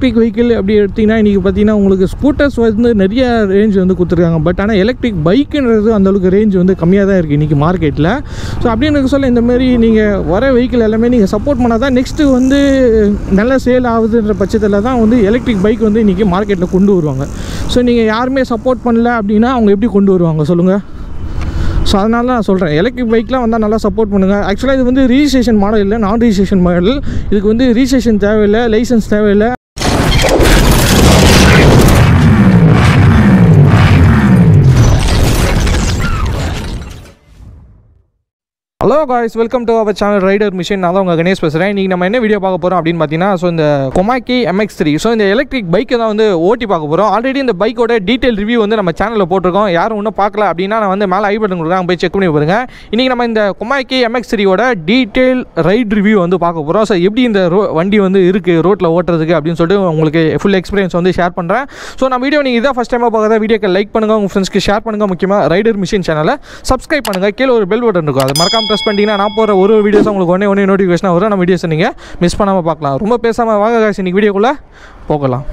Electric vehicle அப்படி எடுத்திங்கன்னா இன்றைக்கி பார்த்தீங்கன்னா உங்களுக்கு ஸ்கூட்டர்ஸ் வந்து நிறைய ரேஞ்ச் வந்து கொடுத்துருக்காங்க. பட் ஆனால் எலக்ட்ரிக் பைக்குன்றது அந்தளவுக்கு ரேஞ்ச் வந்து கம்மியாக தான் இருக்குது இன்றைக்கி மார்க்கெட்டில். ஸோ அப்படின்னு சொல்ல இந்தமாரி நீங்கள் வர வெஹிக்கிள் எல்லாமே நீங்கள் சப்போர்ட் பண்ணால் தான் நெக்ஸ்ட்டு வந்து நல்ல சேல் ஆகுதுன்ற பட்சத்தில் தான் வந்து எலக்ட்ரிக் பைக் வந்து இன்றைக்கி மார்க்கெட்டில் கொண்டு வருவாங்க. ஸோ நீங்கள் யாருமே சப்போர்ட் பண்ணல அப்படின்னா அவங்க எப்படி கொண்டு வருவாங்க சொல்லுங்கள்? ஸோ அதனால நான் சொல்கிறேன், எலக்ட்ரிக் பைக்லாம் வந்தால் நல்லா சப்போர்ட் பண்ணுங்கள். ஆக்சுவலாக இது வந்து ரிஜிஸ்ட்ரேஷன் மாடல் இல்லை, நான் ரிஜிஸ்ட்ரேஷன் மாடல். இதுக்கு வந்து ரிஜிஸ்ட்ரேஷன் தேவையில்லை, லைசன்ஸ் தேவையில்லை. Hello guys, welcome to our channel Rider Machine. நான் தான் உங்கள் கணேஷ் பேசுகிறேன். இன்றைக்கி நம்ம என்ன வீடியோ பார்க்க போகிறோம் அப்படின்னு பார்த்தீங்கன்னா, ஸோ இந்த கொமாக்கி MX3 ஸோ இந்த எலக்ட்ரிக் பைக்கை தான் வந்து ஓட்டி பார்க்க போகிறோம். ஆல்ரெடி இந்த பைக்கோட டீட்டெயில் ரிவ்யூ வந்து நம்ம சேனலில் போட்டிருக்கோம். யாரும் இன்னும் பார்க்கல அப்படின்னா நான் வந்து மேலே ஐ பட்டன் கொடுக்குறேன், போய் செக் பண்ணி பாருங்க. இன்றைக்கி நம்ம இந்த கொமாக்கி MX3யோட டீட்டெயில் ரைட் ரிவ்யூ வந்து பார்க்க போகிறோம். ஸோ எப்படி இந்த வண்டி வந்து இருக்குது ரோட்டில் ஓட்டுறதுக்கு அப்படின்னு சொல்லிட்டு உங்களுக்கு ஃபுல் எக்ஸ்பீரியன்ஸ் வந்து ஷேர் பண்ணுறேன். ஸோ நம்ம வீடியோ நீங்கள் இதான் ஃபஸ்ட் டைமாக பார்க்குறதா வீடியோக்கு லைக் பண்ணுங்கள், உங்கள் ஃப்ரெண்ட்ஸ்க்கு ஷேர் பண்ணுங்கள். முக்கியமாக ரைடர் மிஷின் சேனலை சப்ஸ்கிரைப் பண்ணுங்கள். கீழே ஒரு பெல் பட்டன் இருக்கும், அது மறக்காம ப்ரெஸ் பண்ணிட்டீங்கன்னா நான் போகிற ஒரு வீடியோஸ் உங்களுக்கு ஒன்றே நோட்டிஃபிகேஷன் வரும். நம்ம வீடியோஸை நீங்கள் மிஸ் பண்ணாமல் பார்க்கலாம். ரொம்ப பேசாமல் வாங்க காய்ஸ், இன்னைக்கு வீடியோக்குள்ளே போகலாம்.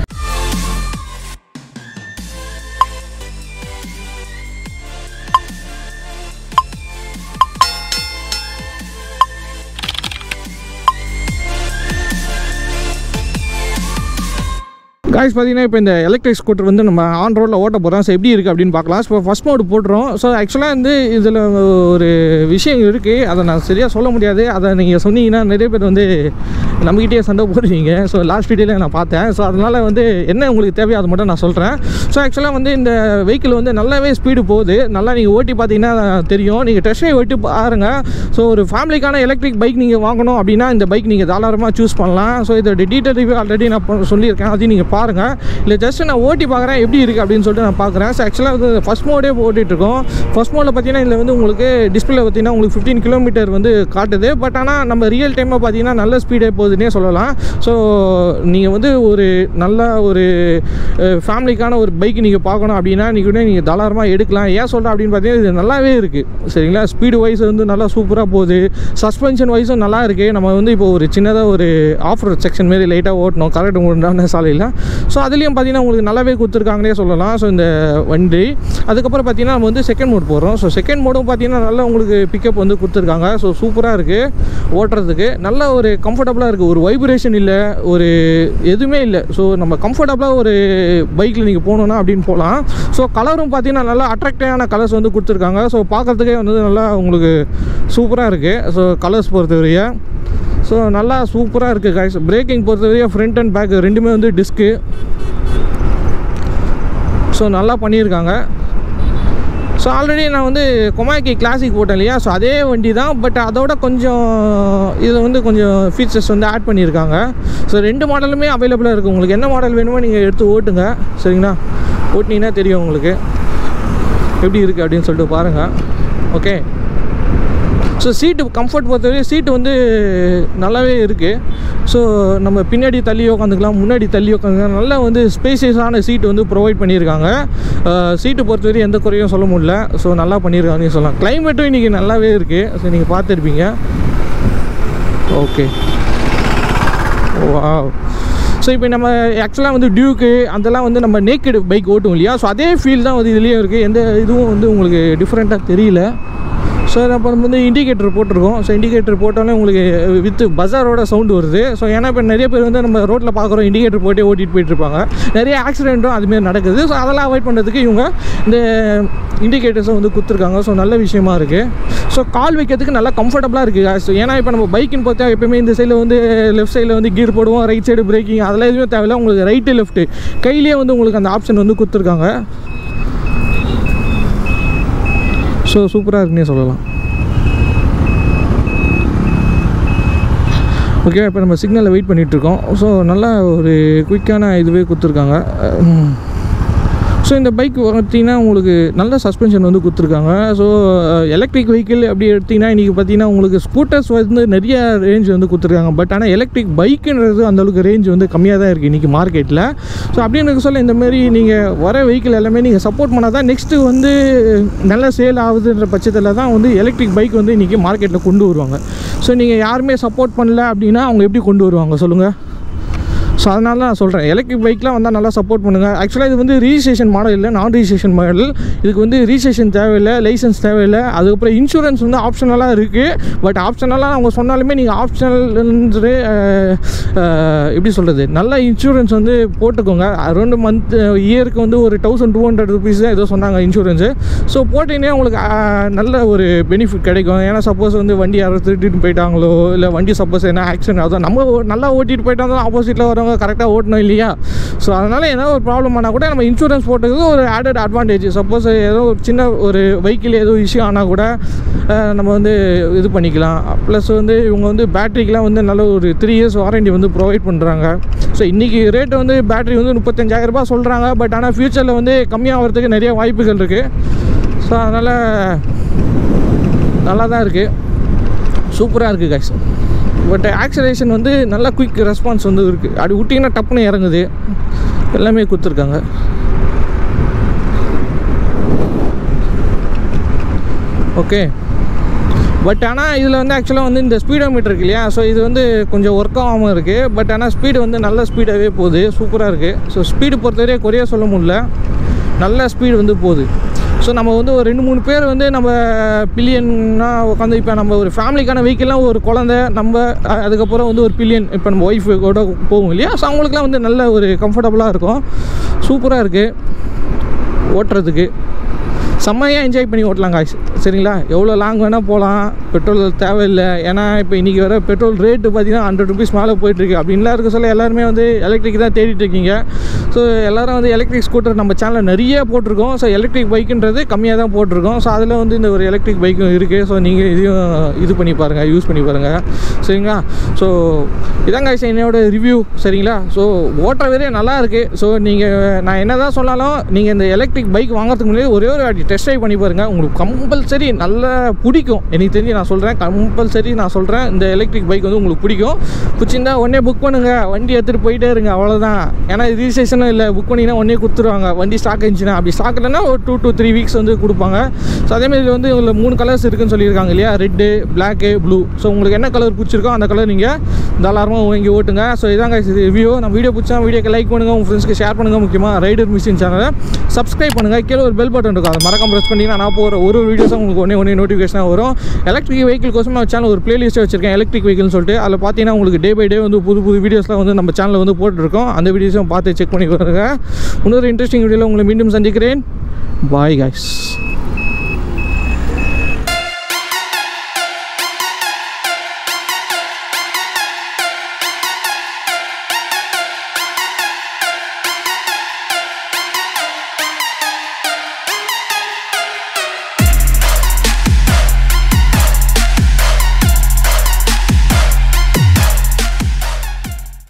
காய்ஸ் பார்த்தீங்கன்னா இப்போ இந்த எலக்ட்ரிக் ஸ்கூட்டர் வந்து நம்ம ஆன் ரோட்டில் ஓட்ட போகிறோம். ஸோ எப்படி இருக்குது அப்படின்னு பார்க்கலாம். ஸோ ஃபஸ்ட் மோடு போட்டுறோம். ஸோ ஆக்சுவலாக வந்து இதில் ஒரு விஷயம் இருக்குது, அதை நான் சரியாக சொல்ல முடியாது. அதை நீங்கள் சொன்னீங்கன்னா நிறைய பேர் வந்து நம்மகிட்டே சண்டை போடுவீங்க. ஸோ லாஸ்ட் வீடியோவில் நான் பார்த்தேன். ஸோ அதனால் வந்து என்ன உங்களுக்கு தேவையோ அதை மட்டும் நான் சொல்கிறேன். ஸோ ஆக்சுவலாக வந்து இந்த வெஹிக்கிள் வந்து நல்லாவே ஸ்பீடு போகுது. நல்லா நீங்கள் ஓட்டி பார்த்தீங்கன்னா தெரியும். நீங்கள் டெஸ்ட் ட்ரைவ் ஓட்டி பாருங்கள். ஸோ ஒரு ஃபேமிலிக்கான எலக்ட்ரிக் பைக் நீங்கள் வாங்கணும் அப்படின்னா இந்த பைக் நீங்கள் தாராளமாக சூஸ் பண்ணலாம். ஸோ இதோட டீட்டெயில் ரிவ்யூ ஆல்ரெடி நான் சொல்லியிருக்கேன், அதையும் நீங்கள் பாருங்கள். இல்லை ஜஸ்ட் நான் ஓட்டி பார்க்குறேன் எப்படி இருக்குது அப்படின்னு சொல்லிட்டு நான் பார்க்குறேன். ஸோ ஆக்சுவலாக வந்து ஃபஸ்ட் மோடே ஓட்டிகிட்ருக்கோம். ஃபஸ்ட் மோடில் பார்த்தீங்கன்னா இதில் வந்து உங்களுக்கு டிஸ்பிளே பார்த்தீங்கன்னா உங்களுக்கு 15 கிலோமீட்டர் வந்து காட்டுது. பட் ஆனால் நம்ம ரியல் டைமாக பார்த்தீங்கன்னா நல்ல ஸ்பீடே போகுதுன்னே சொல்லலாம். ஸோ நீங்கள் வந்து ஒரு நல்ல ஒரு ஃபேமிலிக்கான ஒரு பைக் நீங்கள் பார்க்கணும் அப்படின்னா நீங்கள் தாராளமாக எடுக்கலாம். ஏன் சொல்கிறேன் அப்படின்னு பார்த்தீங்கன்னா இது நல்லாவே இருக்குது சரிங்களா. ஸ்பீடு வைஸ் வந்து நல்லா சூப்பராக போகுது. சஸ்பென்ஷன் வைஸும் நல்லா இருக்குது. நம்ம வந்து இப்போ ஒரு சின்னதாக ஒரு ஆஃப் ரோட் செக்ஷன் மாரி லைட்டாக ஓட்டணும் கரெக்ட் உண்டான சாலையில். ஸோ அதுலேயும் பார்த்தீங்கன்னா உங்களுக்கு நல்லாவே கொடுத்துருக்காங்கன்னே சொல்லலாம். ஸோ இந்த வண்டி அதுக்கப்புறம் பார்த்தீங்கன்னா நம்ம வந்து செகண்ட் மோட் போகிறோம். ஸோ செகண்ட் மோடும் பார்த்தீங்கன்னா நல்லா உங்களுக்கு பிக்கப் வந்து கொடுத்துருக்காங்க. ஸோ சூப்பராக இருக்குது ஓட்டுறதுக்கு. நல்ல ஒரு கம்ஃபர்டபுளாக இருக்குது. ஒரு வைப்ரேஷன் இல்லை, ஒரு எதுவுமே இல்லை. ஸோ நம்ம கம்ஃபர்டபுளாக ஒரு பைக்கில் நீங்கள் போகணுன்னா அப்படின்னு போகலாம். ஸோ கலரும் பார்த்தீங்கன்னா நல்லா அட்ராக்டிவான கலர்ஸ் வந்து கொடுத்துருக்காங்க. ஸோ பார்க்குறதுக்கே வந்து நல்லா உங்களுக்கு சூப்பராக இருக்குது. ஸோ கலர்ஸ் பொறுத்தவரைய ஸோ நல்லா சூப்பராக இருக்குது காய்ஸ். பிரேக்கிங் பொறுத்தவரையும் ஃப்ரண்ட் அண்ட் பேக் ரெண்டுமே வந்து டிஸ்க்கு. ஸோ நல்லா பண்ணியிருக்காங்க. ஸோ ஆல்ரெடி நான் வந்து கொமாக்கி கிளாசிக் போட்டேன் இல்லையா, ஸோ அதே வண்டி தான். பட் அதோட கொஞ்சம் இதில் வந்து கொஞ்சம் ஃபீச்சர்ஸ் வந்து ஆட் பண்ணியிருக்காங்க. ஸோ ரெண்டு மாடலுமே அவைலபிளாக இருக்குது. உங்களுக்கு என்ன மாடல் வேணுமோ நீங்கள் எடுத்து ஓட்டுங்க சரிங்களா. ஓட்டினீங்கன்னா தெரியும் உங்களுக்கு எப்படி இருக்குது அப்படின்னு சொல்லிட்டு பாருங்கள். ஓகே. ஸோ சீட்டு கம்ஃபர்ட் பொறுத்தவரை சீட்டு வந்து நல்லாவே இருக்குது. ஸோ நம்ம பின்னாடி தள்ளி உட்காந்துக்கலாம், முன்னாடி தள்ளி உட்காந்துக்கலாம். நல்லா வந்து ஸ்பேசியஸான சீட்டு வந்து ப்ரொவைட் பண்ணியிருக்காங்க. சீட்டு பொறுத்தவரை எந்த குறையும் சொல்ல முடியல. ஸோ நல்லா பண்ணியிருக்காங்கன்னு சொல்லலாம். கிளைமேட்டும் இன்றைக்கி நல்லாவே இருக்குது. ஸோ நீங்கள் பார்த்துருப்பீங்க. ஓகே. வாவ். ஸோ இப்போ நம்ம ஆக்சுவலாக வந்து டியூக்கு அதெல்லாம் வந்து நம்ம நேக்கடு பைக் ஓட்டும் இல்லையா, ஸோ அதே ஃபீல் தான் வந்து இதுலேயும் இருக்குது. எந்த இதுவும் வந்து உங்களுக்கு டிஃப்ரெண்ட்டாக தெரியல. ஸோ அப்போ நம்ம வந்து இண்டிகேட்டர் போட்டிருக்கோம். ஸோ இண்டிகேட்டர் போட்டாலே உங்களுக்கு வித் பஜாரோட சவுண்டு வருது. ஸோ ஏன்னா இப்போ நிறைய பேர் வந்து நம்ம ரோட்டில் பார்க்குறோம் இண்டிகேட்டர் போட்டே ஓட்டிகிட்டு போயிட்டுருப்பாங்க. நிறைய ஆக்சிடெண்ட்டும் அதுமாரி நடக்குது. ஸோ அதெல்லாம் அவாய்ட் பண்ணுறதுக்கு இவங்க இந்த இண்டிகேட்டர்ஸை வந்து கொடுத்துருக்காங்க. ஸோ நல்ல விஷயமா இருக்குது. ஸோ கால் வைக்கிறதுக்கு நல்லா கம்ஃபர்டபுளாக இருக்குது. ஸோ ஏன்னா இப்போ நம்ம பைக்குன்னு பார்த்தா எப்போயுமே இந்த சைடில் வந்து லெஃப்ட் சைடில் வந்து கீர் போடுவோம், ரைட் சைடு பிரேக்கிங் அதெல்லாம் எதுவுமே தேவையில்லை. உங்களுக்கு ரைட்டு லெஃப்ட்டு கையிலேயே வந்து உங்களுக்கு அந்த ஆப்ஷன் வந்து கொடுத்துருக்காங்க. ஸோ சூப்பராக இருக்குன்னே சொல்லலாம். ஓகே. இப்போ நம்ம சிக்னலில் வெயிட் பண்ணிகிட்ருக்கோம். ஸோ நல்லா ஒரு குயிக்கான இதுவே கொடுத்துருக்காங்க. ஸோ இந்த பைக் பார்த்தீங்கன்னா உங்களுக்கு நல்ல சஸ்பென்ஷன் வந்து கொடுத்துருக்காங்க. ஸோ எலக்ட்ரிக் வெஹிக்கிள் அப்படி எடுத்திங்கன்னா இன்றைக்கி பார்த்தீங்கன்னா உங்களுக்கு ஸ்கூட்டர்ஸ் வந்து நிறைய ரேஞ்ச் வந்து கொடுத்துருக்காங்க. பட் ஆனால் எலக்ட்ரிக் பைக்குன்றது அந்தளவுக்கு ரேஞ்ச் வந்து கம்மியாக தான் இருக்குது இன்றைக்கி மார்க்கெட்டில். ஸோ அப்படின்னு சொல்ல இந்தமாரி நீங்கள் வர வெஹிக்கிள் எல்லாமே நீங்கள் சப்போர்ட் பண்ணால் தான் நெக்ஸ்ட்டு வந்து நல்ல சேல் ஆகுதுன்ற பட்சத்தில் தான் வந்து எலக்ட்ரிக் பைக் வந்து இன்றைக்கி மார்க்கெட்டில் கொண்டு வருவாங்க. ஸோ நீங்கள் யாருமே சப்போர்ட் பண்ணல அப்படின்னா அவங்க எப்படி கொண்டு வருவாங்க சொல்லுங்கள்? ஸோ அதனால நான் சொல்கிறேன் எலக்ட்ரிக் பைக்லாம் வந்தால் நல்லா சப்போர்ட் பண்ணுங்கள். ஆக்சுவலாக இது வந்து ரிஜிஸ்ட்ரேஷன் மாடல் இல்லை, நான் ரிஜிஸ்ட்ரேஷன் மாடல். இதுக்கு வந்து ரிஜிஸ்ட்ரேஷன் தேவையில்லை, லைசன்ஸ் தேவையில்லை. அதுக்கப்புறம் இன்சூரன்ஸ் வந்து ஆப்ஷனலாக இருக்குது. பட் ஆப்ஷனலாக அவங்க சொன்னாலுமே நீங்கள் ஆப்ஷனல் எப்படி சொல்கிறது, நல்ல இன்சூரன்ஸ் வந்து போட்டுக்கோங்க. அரௌண்ட் இயருக்கு வந்து ஒரு 1200 rupees தான் ஏதோ சொன்னாங்க இன்சூரன்ஸு. ஸோ போட்டிங்கன்னா உங்களுக்கு நல்ல ஒரு பெனிஃபிட் கிடைக்கும். ஏன்னா சப்போஸ் வந்து வண்டி யாரோ திருட்டிட்டு போயிட்டாங்களோ, இல்லை வண்டி சப்போஸ் என்ன ஆக்சிடென்ட் ஆகுதோ, நம்ம நல்லா ஓட்டிகிட்டு போயிட்டு வந்தாலும் ஆப்போசிட்டில் வரவங்க கரெக்டாக ஓட்டணும் இல்லையா? ஸோ அதனால் ஏதோ ஒரு ப்ராப்ளம் ஆனால் கூட நம்ம இன்சூரன்ஸ் போட்டது ஒரு ஆடட் அட்வான்டேஜ். சப்போஸ் ஏதோ ஒரு சின்ன ஒரு வெஹிக்கிள் ஏதோ இஷ்யூ ஆனால் கூட நம்ம வந்து இது பண்ணிக்கலாம். ப்ளஸ் வந்து இவங்க வந்து பேட்டரிக்கெலாம் வந்து நல்ல ஒரு 3 years வாரண்டி வந்து ப்ரொவைட் பண்ணுறாங்க. ஸோ இன்றைக்கி ரேட்டு வந்து பேட்டரி வந்து 35,000 ரூபாய் சொல்கிறாங்க. பட் ஆனால் ஃப்யூச்சரில் வந்து கம்மியாகிறதுக்கு நிறைய வாய்ப்புகள் இருக்குது. ஸோ அதனால் நல்லா தான் இருக்குது, சூப்பராக இருக்குது கைஸ். பட் ஆக்சலேஷன் வந்து நல்ல குயிக் ரெஸ்பான்ஸ் வந்து இருக்குது. அப்படி விட்டிங்கன்னா டப்புன்னு இறங்குது. எல்லாமே கொடுத்துருக்காங்க. ஓகே. பட் ஆனால் இதில் வந்து ஆக்சுவலாக வந்து இந்த ஸ்பீடோமீட்டர் இருக்கு இல்லையா, ஸோ இது வந்து கொஞ்சம் ஒர்க் ஆகாமல் இருக்குது. பட் ஆனால் ஸ்பீடு வந்து நல்ல ஸ்பீடாகவே போகுது, சூப்பராக இருக்குது. ஸோ ஸ்பீடு பொறுத்தவரையே குறைய சொல்ல முடியல, நல்ல ஸ்பீடு வந்து போகுது. ஸோ நம்ம வந்து ஒரு 2-3 பேர் வந்து நம்ம பில்லியன்னா உட்காந்து, இப்போ நம்ம ஒரு ஃபேமிலிக்கான வெஹிக்கிள்லாம் ஒரு குழந்தை நம்ம, அதுக்கப்புறம் வந்து ஒரு பில்லியன் இப்போ நம்ம ஒய்ஃபு கூட போகும் இல்லையா, ஸோ அவங்களுக்குலாம் வந்து நல்ல ஒரு கம்ஃபர்டபுளாக இருக்கும். சூப்பராக இருக்குது ஓட்டுறதுக்கு, செம்மையாக என்ஜாய் பண்ணி ஓட்டலாம் காய்ஸ். சரிங்களா? எவ்வளோ லாங் வேணால் போகலாம், பெட்ரோல் தேவையில்லை. ஏன்னா இப்போ இன்றைக்கி வர பெட்ரோல் ரேட்டு பார்த்திங்கன்னா 100 rupees மேலே போயிட்டுருக்கு. அப்படின்லாம் இருக்க சொல்ல எல்லாருமே வந்து எலக்ட்ரிக் தான் தேடிட்டு இருக்கீங்க. ஸோ எல்லோரும் வந்து எலக்ட்ரிக் ஸ்கூட்டர் நம்ம சேனலில் நிறைய போட்டிருக்கோம். ஸோ எலக்ட்ரிக் பைக்குன்றது கம்மியாக தான் போட்டிருக்கோம். ஸோ அதில் வந்து இந்த ஒரு எலக்ட்ரிக் பைக்கும் இருக்குது. ஸோ நீங்கள் இதையும் இது பண்ணி பாருங்கள், யூஸ் பண்ணி பாருங்கள். சரிங்களா? ஸோ இதாங்க காய்ஸ் என்னோட ரிவ்யூ. சரிங்களா? ஸோ ஓட்டுற வரையே நல்லா இருக்குது. ஸோ நீங்கள் நான் என்ன தான் சொன்னாலும் நீங்கள் இந்த எலக்ட்ரிக் பைக் வாங்குறதுக்கு முன்னாடி ஒரே ஒரு வாட்டி டெஸ்ட் ட்ரைவ் பண்ணி பாருங்கள். உங்களுக்கு கம்பல்சரி நல்லா பிடிக்கும். எனக்கு தெரிஞ்சு நான் சொல்கிறேன், கம்பல்சரி நான் சொல்கிறேன், இந்த எலக்ட்ரிக் பைக் வந்து உங்களுக்கு பிடிக்கும். பிடிச்சிருந்தா உடனே புக் பண்ணுங்கள், வண்டி எடுத்துகிட்டு போயிட்டே இருங்க, அவ்வளோதான். ஏன்னா ரிஜிஸ்ட்ரேஷனும் இல்லை, புக் பண்ணிங்கன்னா உடனே கொடுத்துருவாங்க. வண்டி ஸ்டாக் இருந்துச்சுன்னா, அப்படி ஸ்டாக் இல்லைன்னா ஒரு 2 to 3 weeks வந்து கொடுப்பாங்க. ஸோ அதேமாதிரி இதில் வந்து இதில் 3 கலர்ஸ் இருக்குதுன்னு சொல்லியிருக்காங்க இல்லையா, ரெட்டு, பிளாக்கு, ப்ளூ. ஸோ உங்களுக்கு என்ன கலர் பிடிச்சிருக்கோ அந்த கலர் நீங்கள் தாராளமாக வாங்கி ஓட்டுங்க. ஸோ இதாங்க இது ரிவ்யூ. நம்ம வீடியோ பிடிச்சா வீடியோக்கு லைக் பண்ணுங்கள், உங்கள் ஃப்ரெண்ட்ஸ்க்கு ஷேர் பண்ணுங்கள். முக்கியமாக ரைடர் மிஷின் சேனலை சப்ஸ்கிரைப் பண்ணுங்கள். கீழே ஒரு பெல் பட்டன் இருக்கும், அதை மறக்காம ப்ரெஸ் பண்ணிங்கன்னா நான் போகிற ஒரு வீடியோஸும் உங்களுக்கு ஒன்றே நோட்டிஃபிகேஷனாக வரும். எலக்ட்ரிக் வெஹிக்கிள் கோசம் நான் சேனல் ஒரு பிளேலிஸ்ட்டை வச்சிருக்கேன், எலக்ட்ரிக் வெஹிக்கிள்னு சொல்லிட்டு. அதில் பார்த்தீங்கன்னா உங்களுக்கு டே பை டே வந்து புது வீடியோஸ்லாம் வந்து நம்ம சேனலில் வந்து போட்டுருக்கோம். அந்த வீடியோஸும் பார்த்து செக் பண்ணி பாருங்க. இன்னொரு இன்ட்ரெஸ்டிங் வீடியோவில் உங்களை மீண்டும் சந்திக்கிறேன். Bye guys.